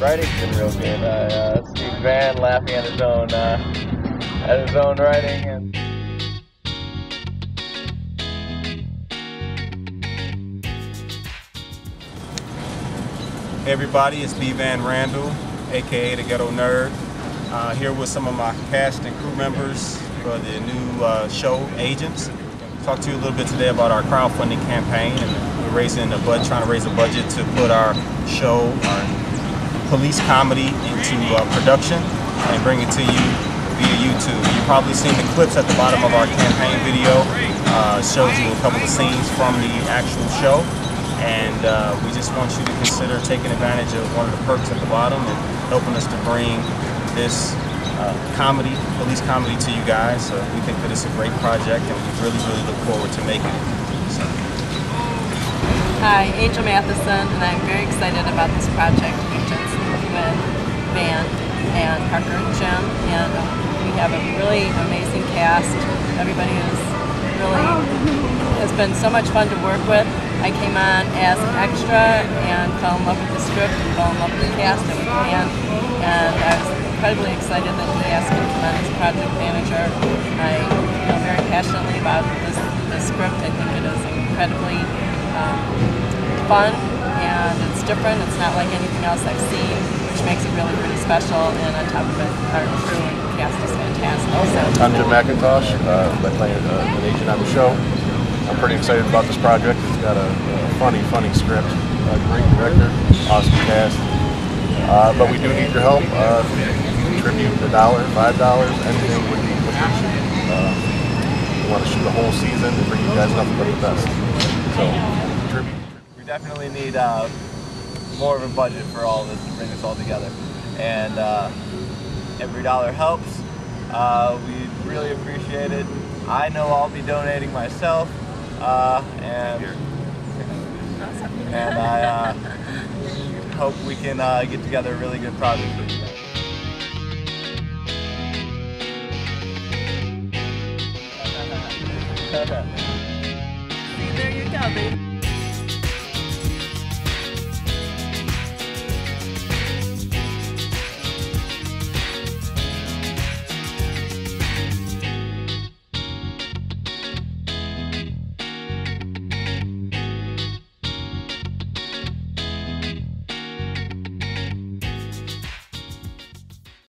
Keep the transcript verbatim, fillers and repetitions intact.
writing's been real good. Uh, uh, Steve Van laughing at his own uh, at his own writing. And hey everybody, it's B. Van Randall, aka the Ghetto Nerd, uh, here with some of my cast and crew members for the new uh, show, Agents. Talk to you a little bit today about our crowdfunding campaign, and we're raising a budget, trying to raise a budget to put our show, our police comedy, into uh, production and bring it to you via YouTube. You've probably seen the clips at the bottom of our campaign video. Uh, shows you a couple of scenes from the actual show. And uh, we just want you to consider taking advantage of one of the perks at the bottom and helping us to bring this uh, comedy, police comedy to you guys. So we think that it's a great project and we really, really look forward to making it. So. Hi, Angel Matheson, and I'm very excited about this project, Agents, with Van and Parker and Jim. And we have a really amazing cast. Everybody is really has been so much fun to work with. I came on as an extra and fell in love with the script and fell in love with the cast and with Van, and I was incredibly excited that he asked me to come on as project manager. I feel very passionately about this, this script. I think it is incredibly um, fun and it's different. It's not like anything else I've seen, which makes it really pretty special, and on top of it, our crew and cast is fantastic. So, I'm Jim McIntosh, uh, I play uh, an agent on the show. I'm pretty excited about this project. It's got a, a funny, funny script, a great director, awesome cast. Uh, but we do need your help. Uh, contribute a dollar, five dollars, anything would be appreciated. Uh, we want to shoot a whole season and bring you guys nothing but the best. So, contribute. we definitely need uh, more of a budget for all of this to bring this all together. And uh, every dollar helps. Uh, we really appreciate it. I know I'll be donating myself. Uh, and and I uh, hope we can uh, get together a really good project for you guys. see, there you go, baby.